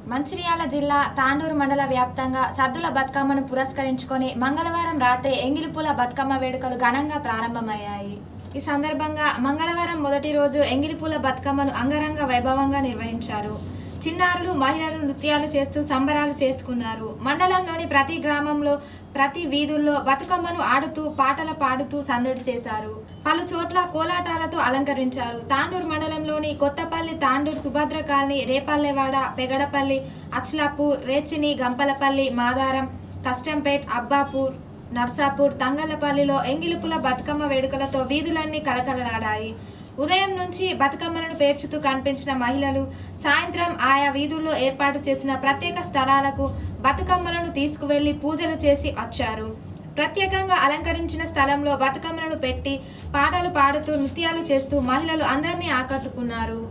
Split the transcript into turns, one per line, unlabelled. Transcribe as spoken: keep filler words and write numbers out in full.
మంచిర్యాల జిల్లా తాండూరు మండల వ్యాప్తంగా సద్దుల బతుకమ్మను పురస్కరించుకొని మంగళవారం రాత్రి ఎంగిలిపూల బతుకమ్మ వేడుకలు ఘనంగా ప్రారంభమయ్యాయి. ఈ సందర్భంగా మంగళవారం మొదటి రోజు ఎంగిలిపూల బతుకమ్మను అంగరంగ వైభవంగా నిర్వహించారు. చిన్నారులు, మహిళలు నృత్యాలు చేస్తూ సంబరాలు చేసుకున్నారు. మండలంలోని ప్రతి గ్రామంలో, ప్రతి వీధుల్లో బతుకమ్మను ఆడుతూ, పాటలు పాడుతూ సందడి చేశారు. పలు చోట్ల కోలాటాలతో అలంకరించారు. తాండూరు మండలంలోని కొత్తపల్లి, తాండూరు, సుభద్ర కాలనీ, రేపల్లెవాడ, పెగడపల్లి, అచ్లాపూర్, రేచిని, గంపలపల్లి, మాదారం, కష్టంపేట్, అబ్బాపూర్, నర్సాపూర్, తంగళ్లపల్లిలో ఎంగిలిపూల బతుకమ్మ వేడుకలతో వీధులన్నీ కలకలలాడాయి. ఉదయం నుంచి బతుకమ్మలను పేర్చుతూ కనిపించిన మహిళలు సాయంత్రం ఆయా వీధుల్లో ఏర్పాటు చేసిన ప్రత్యేక స్థలాలకు బతుకమ్మలను తీసుకువెళ్లి పూజలు చేసి వచ్చారు. ప్రత్యేకంగా అలంకరించిన స్థలంలో బతుకమ్మలను పెట్టి పాటలు పాడుతూ నృత్యాలు చేస్తూ మహిళలు అందరినీ ఆకట్టుకున్నారు.